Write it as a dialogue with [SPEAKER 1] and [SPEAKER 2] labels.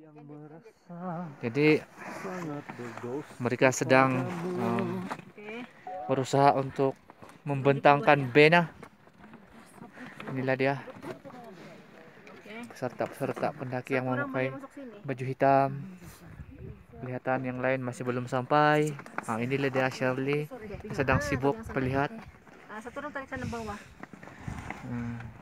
[SPEAKER 1] Jadi mereka sedang berusaha untuk membentangkan bena. Inilah dia peserta pendaki yang memakai baju hitam. Kelihatan yang lain masih belum sampai. Nah, inilah dia Shirley sedang sibuk melihat.
[SPEAKER 2] Sa turun tarik sa ng bawah.